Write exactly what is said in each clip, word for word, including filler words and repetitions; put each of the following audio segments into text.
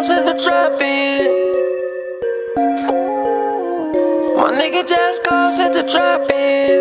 calls in the trap in. My nigga just calls at the trap in.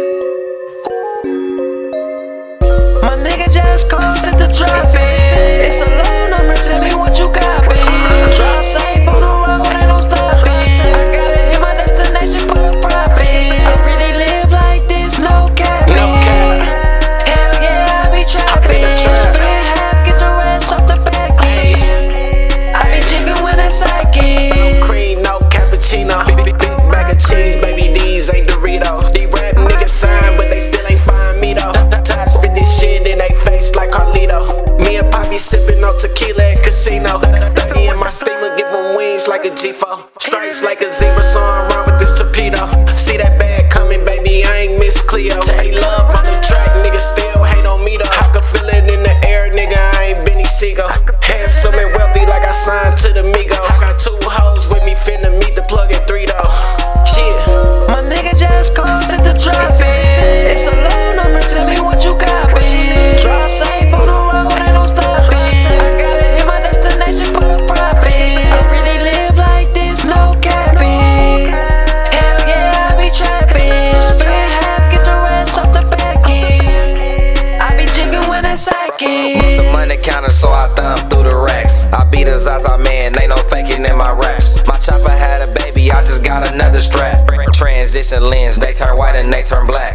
My nigga just calls at the trap in. It's a low number, tell me what you got, bitch. Drive safe on the road, ain't no stopping. I gotta hit my destination for the profit. I really live like this, no cap. No cap. Hell yeah, I be trapping. Split half, get the rest off the back end. I be jigging when it's psychic. Cream, no cappuccino. Big, big, big bag of cheese, baby, these ain't Doritos. These rap niggas sign, but they still ain't find me though. Top spit this shit in they face like Carlito. Me and Poppy sipping on tequila at casino. thirty in my steamer, give them wings like a G four. Stripes like a zebra, so I'm wrong with this torpedo. See that bag coming, baby, I ain't Miss Cleo. They love on the track, niggas still hate on me though. I can feel it in the air, nigga, I ain't Benny Siegel. Handsome and wealthy like I signed to the Migo. I got two hoes with me, finna meet the plug at three though. Shit. My nigga just calls at the drop in. It's a low number, tell me what you got, bitch. Drive safe on the road, ain't no stopping. I gotta hit my destination for the profit. I really live like this, no capping. Hell yeah, I be trapping. Split half, get the rest off the back end. I be jigging when it's psychic. The money counter, so I thumb through the racks. I beat a Zaza man, ain't no faking in my raps. My chopper had a baby, I just got another strap. Transition lens, they turn white and they turn black.